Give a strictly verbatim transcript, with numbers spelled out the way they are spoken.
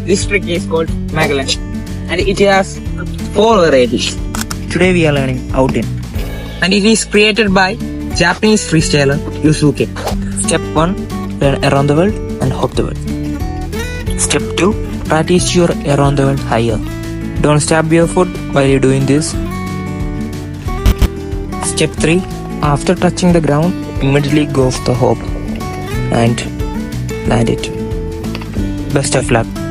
This trick is called Magellan and it has four varieties. Today we are learning outing and it is created by Japanese freestyler Yusuke. Step one. Learn around the world and hop the world. Step two. Practice your around the world higher. Don't stab your foot while you're doing this. Step three. After touching the ground, immediately go for the hop and land it. Best of luck.